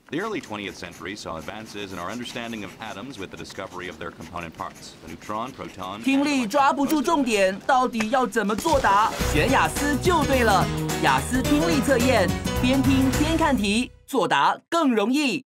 The early 20th century saw advances in our understanding of atoms with the discovery of their component parts, the neutron, proton. 听力抓不住重点，到底要怎么作答？选雅思就对了。雅思听力测验，边听边看题，作答更容易。